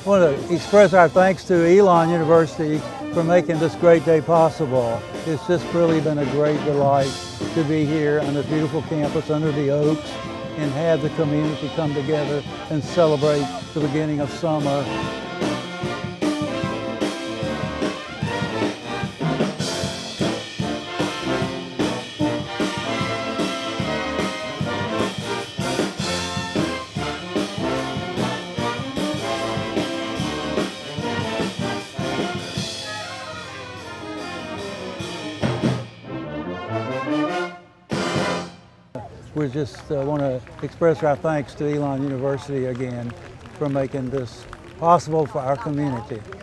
want to express our thanks to Elon University for making this great day possible. It's just really been a great delight to be here on this beautiful campus under the oaks and have the community come together and celebrate the beginning of summer. We just want to express our thanks to Elon University again for making this possible for our community.